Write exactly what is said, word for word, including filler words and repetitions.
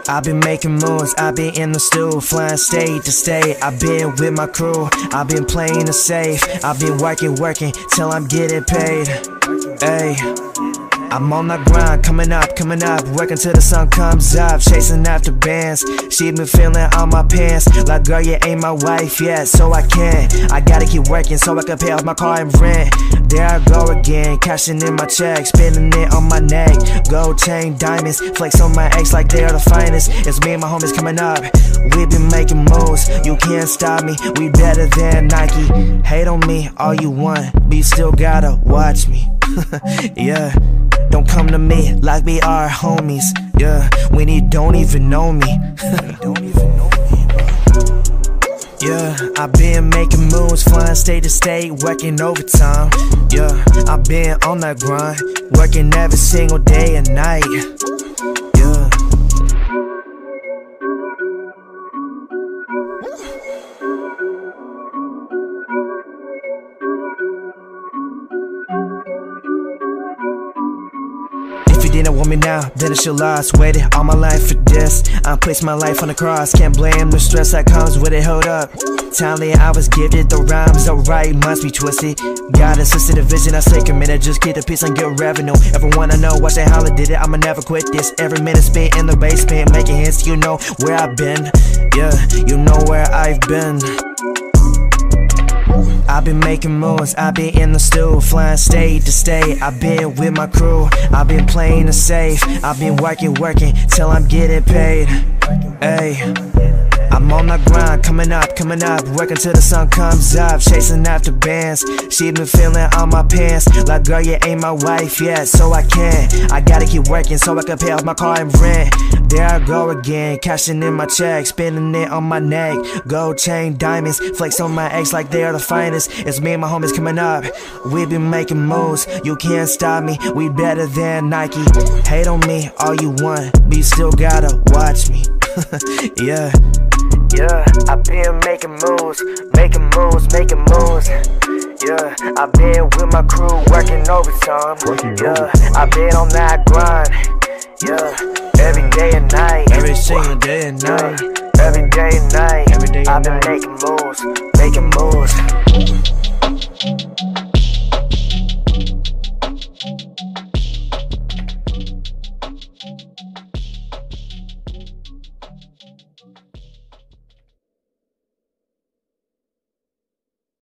I've been making moves, I've been in the stew, flying state to state. I've been with my crew, I've been playing it safe. I've been working, working, till I'm getting paid. Ayy, I'm on that grind, coming up, coming up, working till the sun comes up, chasing after bands. She been feeling on my pants, like girl, you ain't my wife yet, so I can't. I gotta keep working so I can pay off my car and rent. There I go again, cashing in my check, spinning it on my neck. Gold chain, diamonds, flex on my ex like they are the finest. It's me and my homies coming up, we been making moves. You can't stop me, we better than Nike. Hate on me all you want, but you still gotta watch me. Yeah, don't come to me like we are homies. Yeah, when you don't even know me. Don't even know me, bro. Yeah, I've been making moves, flying state to state, working overtime. Yeah, I've been on that grind, working every single day and night. Yeah. If you didn't want me now, then it's your loss. Waited all my life for this, I placed my life on the cross. Can't blame the stress that comes with it, hold up. Talent I was gifted, the rhymes alright, must be twisted. God assisted a vision, I stay committed, just keep the peace and get revenue. Everyone I know, watch that how I did it, I'ma never quit this. Every minute spent in the basement, making hits, you know where I've been. Yeah, you know where I've been. I've been making moves, I've been in the stew, flying state to state. I've been with my crew, I've been playing it safe. I've been working, working, till I'm getting paid. Ayy, I'm on that grind, coming up, coming up, working till the sun comes up, chasing after bands. She been feeling on my pants, like girl, you ain't my wife yet, so I can't. I gotta keep working so I can pay off my car and rent. There I go again, cashing in my check, spinning it on my neck. Gold chain, diamonds, flex on my ex like they are the finest. It's me and my homies coming up, we been making moves. You can't stop me, we better than Nike. Hate on me all you want, but you still gotta watch me. Yeah. Yeah, I've been making moves, making moves, making moves. Yeah, I've been with my crew, working overtime. Yeah, I've been on that grind. Yeah, every day and night, every single day and night, yeah, every day and night. Every day I've been making moves, making moves.